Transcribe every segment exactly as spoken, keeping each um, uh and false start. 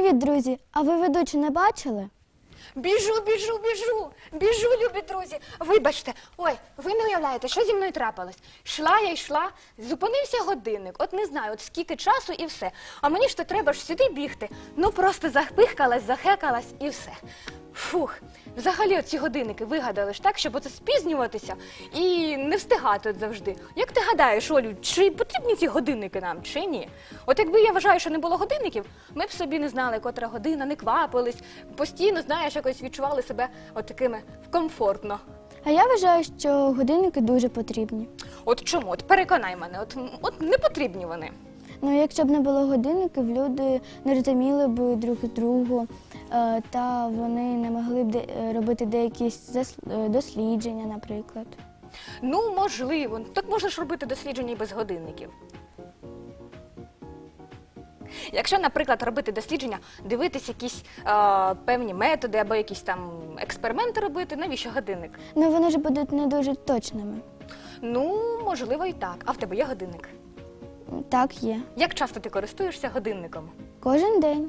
Привіт, друзі! А ви ведучу не бачили? Біжу, біжу, біжу, біжу, любі друзі. Вибачте, ой, ви не уявляєте, що зі мною трапилось. Йшла я, йшла, зупинився годинник, от не знаю, от скільки часу і все. А мені ж то треба ж сюди бігти. Ну просто запихкалась, захекалась і все. Фух, взагалі оці годинники вигадали ж так, щоб оце спізнюватися і не встигати от завжди. Як ти гадаєш, Олю, чи потрібні ці годинники нам, чи ні? От якби я вважаю, що не було годинників, ми б собі не знали, котра година, не квапились, постійно, знаєш, якось відчували себе от такими комфортно. А я вважаю, що годинники дуже потрібні. От чому? От переконай мене, от, от не потрібні вони. Ну, якщо б не було годинників, люди не розуміли б друг другу, е, та вони не могли б де- робити деякі зас- е, дослідження, наприклад. Ну, можливо. Так можна ж робити дослідження і без годинників. Якщо, наприклад, робити дослідження, дивитись якісь е, певні методи або якісь там експерименти робити, навіщо годинник? Ну, вони ж будуть не дуже точними. Ну, можливо, і так. А в тебе є годинник? Так, є. Як часто ти користуєшся годинником? Кожен день.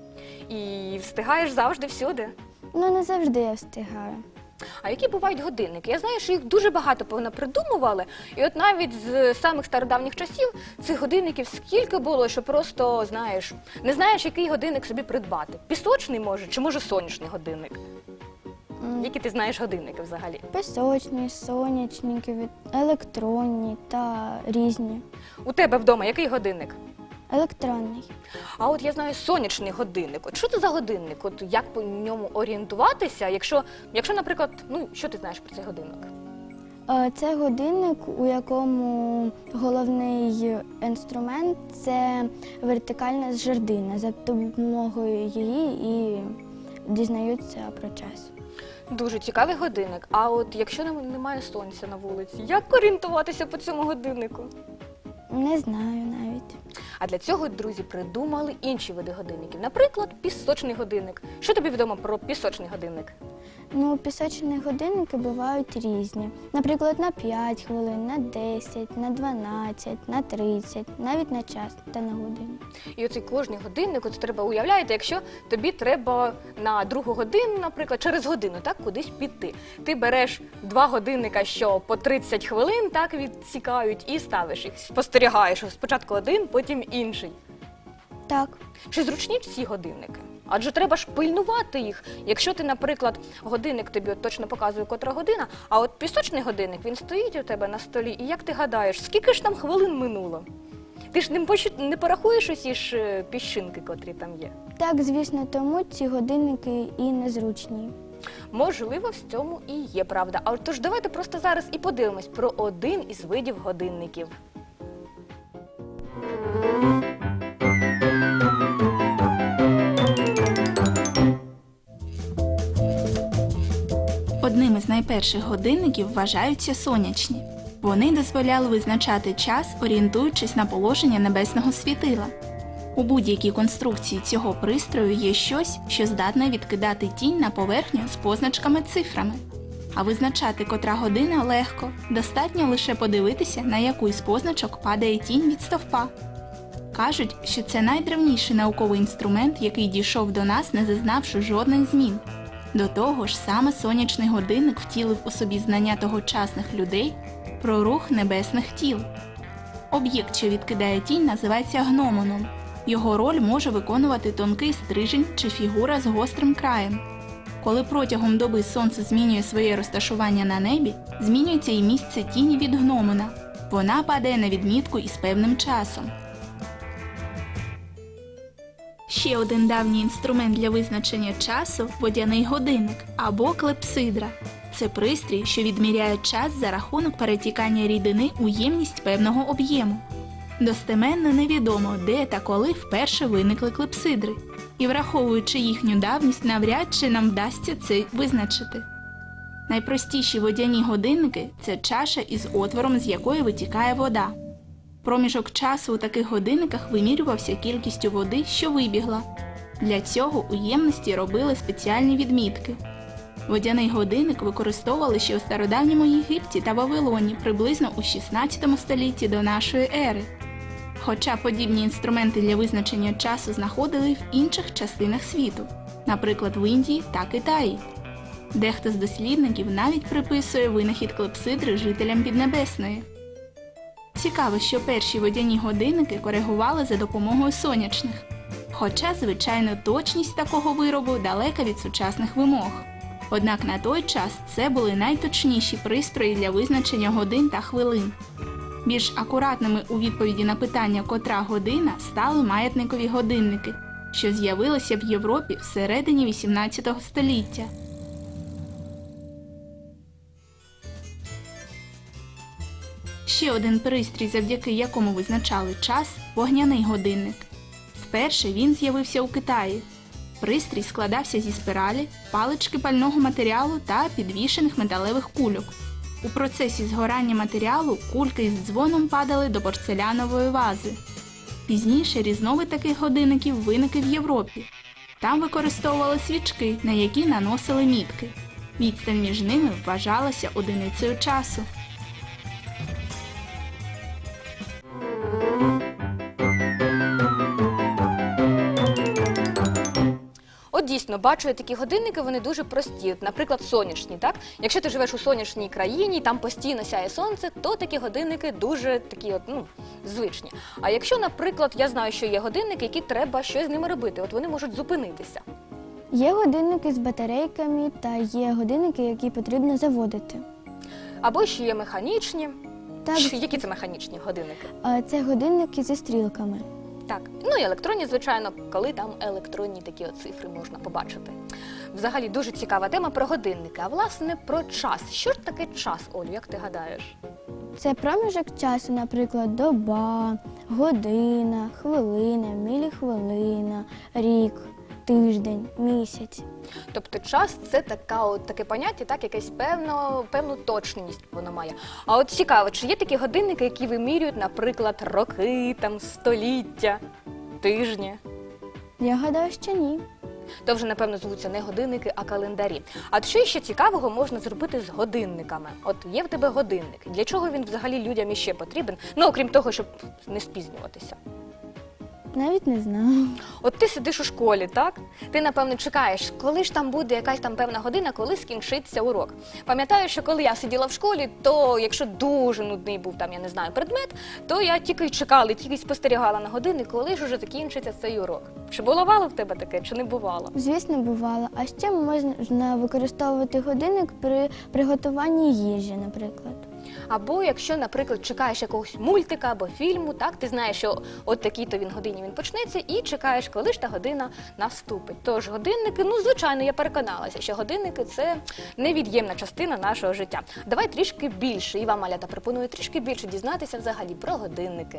І встигаєш завжди всюди? Ну, не завжди я встигаю. А які бувають годинники? Я знаю, що їх дуже багато понапридумували, і от навіть з самих стародавніх часів цих годинників скільки було, що просто, знаєш, не знаєш, який годинник собі придбати. Пісочний, може, чи може сонячний годинник? М, Які ти знаєш годинники взагалі? Пісочні, сонячні, електронні та різні. У тебе вдома який годинник? Електронний. А от я знаю сонячний годинник. От що це за годинник? От як по ньому орієнтуватися, якщо, якщо, наприклад, ну, що ти знаєш про цей годинник? Е, Це годинник, у якому головний інструмент – це вертикальна жердина. За допомогою її і дізнаються про час. Дуже цікавий годинник. А от якщо нем- немає сонця на вулиці, як орієнтуватися по цьому годиннику? Не знаю навіть. А для цього, друзі, придумали інші види годинників. Наприклад, пісочний годинник. Що тобі відомо про пісочний годинник? Ну, пісочні годинники бувають різні. Наприклад, на п'ять хвилин, на десять, на дванадцять, на тридцять, навіть на час та на годину. І оцей кожний годинник, от треба, уявляєте, якщо тобі треба на другу годину, наприклад, через годину, так, кудись піти. Ти береш два годинника, що по тридцять хвилин, так, відсікають, і ставиш їх. Спостерігаєш, спочатку один, потім інший. Так. Чи зручні ці годинники? Адже треба ж пильнувати їх. Якщо ти, наприклад, годинник тобі от точно показує, котра година, а от пісочний годинник, він стоїть у тебе на столі, і як ти гадаєш, скільки ж там хвилин минуло? Ти ж не, пощу- не порахуєш усі ж е, піщинки, котрі там є? Так, звісно, тому ці годинники і незручні. Можливо, в цьому і є правда. А тож давайте просто зараз і подивимось про один із видів годинників. Одним із найперших годинників вважаються сонячні. Вони дозволяли визначати час, орієнтуючись на положення небесного світила. У будь-якій конструкції цього пристрою є щось, що здатне відкидати тінь на поверхню з позначками-цифрами. А визначати, котра година, легко. Достатньо лише подивитися, на яку із позначок падає тінь від стовпа. Кажуть, що це найдревніший науковий інструмент, який дійшов до нас, не зазнавши жодних змін. До того ж, саме сонячний годинник втілив у собі знання тогочасних людей про рух небесних тіл. Об'єкт, що відкидає тінь, називається гномоном. Його роль може виконувати тонкий стрижень чи фігура з гострим краєм. Коли протягом доби сонце змінює своє розташування на небі, змінюється і місце тіні від гномона. Вона падає на відмітку із певним часом. Ще один давній інструмент для визначення часу – водяний годинник або клепсидра. Це пристрій, що відміряє час за рахунок перетікання рідини у ємність певного об'єму. Достеменно невідомо, де та коли вперше виникли клепсидри. І враховуючи їхню давність, навряд чи нам вдасться це визначити. Найпростіші водяні годинники – це чаша із отвором, з якої витікає вода. Проміжок часу у таких годинниках вимірювався кількістю води, що вибігла. Для цього у ємності робили спеціальні відмітки. Водяний годинник використовували ще у стародавньому Єгипті та Вавилоні приблизно у шістнадцятому столітті до нашої ери. Хоча подібні інструменти для визначення часу знаходили в інших частинах світу, наприклад в Індії та Китаї. Дехто з дослідників навіть приписує винахід клепсидри жителям Піднебесної. Цікаво, що перші водяні годинники коригували за допомогою сонячних. Хоча, звичайно, точність такого виробу далека від сучасних вимог. Однак на той час це були найточніші пристрої для визначення годин та хвилин. Більш акуратними у відповіді на питання «котра година» стали маятникові годинники, що з'явилися в Європі всередині вісімнадцятого століття. Ще один пристрій, завдяки якому визначали час – вогняний годинник. Вперше він з'явився у Китаї. Пристрій складався зі спіралі, палички пального матеріалу та підвішених металевих кульок. У процесі згорання матеріалу кульки із дзвоном падали до порцелянової вази. Пізніше різновид таких годинників виник і в Європі. Там використовували свічки, на які наносили мітки. Відстань між ними вважалася одиницею часу. От дійсно, бачу я такі годинники, вони дуже прості. От, наприклад, сонячні, так? Якщо ти живеш у сонячній країні, там постійно сяє сонце, то такі годинники дуже такі от, ну, звичні. А якщо, наприклад, я знаю, що є годинники, які треба щось з ними робити, от вони можуть зупинитися. Є годинники з батарейками та є годинники, які потрібно заводити. Або ще є механічні. Так. Чи які це механічні годинники? А це годинники зі стрілками. Так, ну і електронні, звичайно, коли там електронні такі от цифри можна побачити. Взагалі дуже цікава тема про годинники, а власне про час. Що ж таке час, Олю, як ти гадаєш? Це проміжок часу, наприклад, доба, година, хвилина, міліхвилина, рік, тиждень, місяць. Тобто час – це така от, таке поняття, так, якась певно, певну точність воно має. А от цікаво, чи є такі годинники, які вимірюють, наприклад, роки, там, століття, тижні? Я гадаю, що ні. То вже, напевно, звуться не годинники, а календарі. А от що ще цікавого можна зробити з годинниками? От є в тебе годинник. Для чого він взагалі людям іще потрібен? Ну, окрім того, щоб не спізнюватися. Навіть не знаю. От ти сидиш у школі, так? Ти, напевно, чекаєш, коли ж там буде якась там певна година, коли скінчиться урок. Пам'ятаю, що коли я сиділа в школі, то якщо дуже нудний був там, я не знаю, предмет, то я тільки чекала, тільки спостерігала на години, коли ж уже закінчиться цей урок. Чи бувало в тебе таке, чи не бувало? Звісно, бувало. А ще можна використовувати годинник при приготуванні їжі, наприклад. Або якщо, наприклад, чекаєш якогось мультика або фільму, так, ти знаєш, що от такій-то він годині він почнеться, і чекаєш, коли ж та година наступить. Тож годинники, ну, звичайно, я переконалася, що годинники – це невід'ємна частина нашого життя. Давай трішки більше, і вам, малята, пропоную трішки більше дізнатися взагалі про годинники.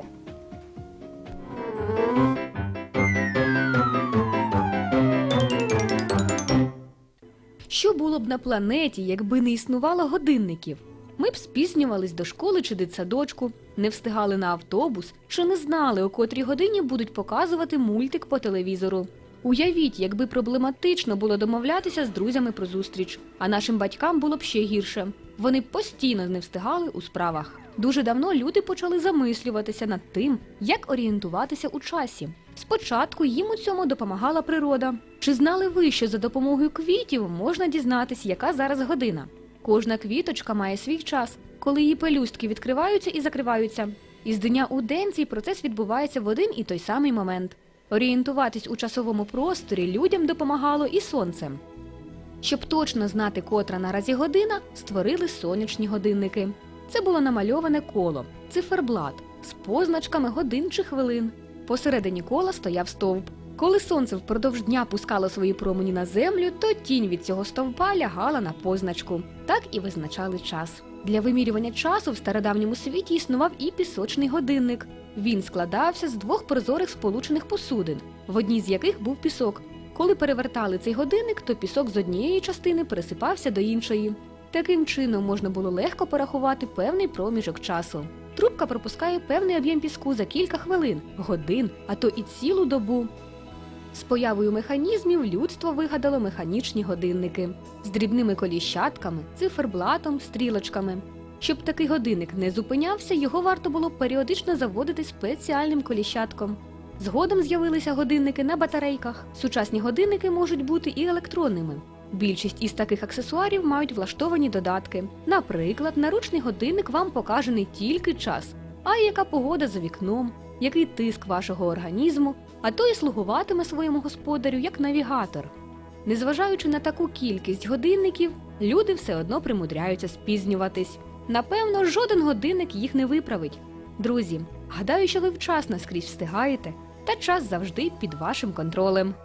Що було б на планеті, якби не існувало годинників? Ми б спізнювались до школи чи дитсадочку, не встигали на автобус, чи не знали, о котрій годині будуть показувати мультик по телевізору. Уявіть, якби проблематично було домовлятися з друзями про зустріч, а нашим батькам було б ще гірше. Вони б постійно не встигали у справах. Дуже давно люди почали замислюватися над тим, як орієнтуватися у часі. Спочатку їм у цьому допомагала природа. Чи знали ви, що за допомогою квітів можна дізнатися, яка зараз година? Кожна квіточка має свій час, коли її пелюстки відкриваються і закриваються. Із дня у день цей процес відбувається в один і той самий момент. Орієнтуватись у часовому просторі людям допомагало і сонце. Щоб точно знати, котра наразі година, створили сонячні годинники. Це було намальоване коло, циферблат, з позначками годин чи хвилин. Посередині кола стояв стовп. Коли сонце впродовж дня пускало свої промені на землю, то тінь від цього стовпа лягала на позначку. Так і визначали час. Для вимірювання часу в стародавньому світі існував і пісочний годинник. Він складався з двох прозорих сполучених посудин, в одній з яких був пісок. Коли перевертали цей годинник, то пісок з однієї частини пересипався до іншої. Таким чином можна було легко порахувати певний проміжок часу. Трубка пропускає певний об'єм піску за кілька хвилин, годин, а то і цілу добу. З появою механізмів людство вигадало механічні годинники з дрібними коліщатками, циферблатом, стрілочками. Щоб такий годинник не зупинявся, його варто було періодично заводити спеціальним коліщатком. Згодом з'явилися годинники на батарейках. Сучасні годинники можуть бути і електронними. Більшість із таких аксесуарів мають влаштовані додатки. Наприклад, наручний годинник вам покаже не тільки час, а й яка погода за вікном, який тиск вашого організму, а то й слугуватиме своєму господарю як навігатор. Незважаючи на таку кількість годинників, люди все одно примудряються спізнюватись. Напевно, жоден годинник їх не виправить. Друзі, гадаю, що ви вчасно скрізь встигаєте, та час завжди під вашим контролем.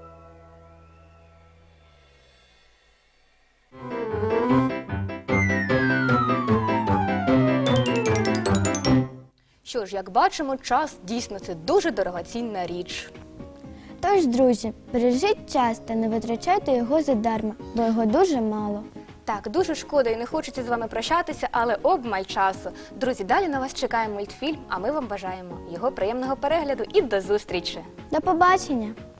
Що ж, як бачимо, час дійсно це дуже дорогоцінна річ. Тож, друзі, бережіть час та не витрачайте його задарма, бо його дуже мало. Так, дуже шкода і не хочеться з вами прощатися, але обмаль часу. Друзі, далі на вас чекає мультфільм, а ми вам бажаємо його приємного перегляду і до зустрічі! До побачення!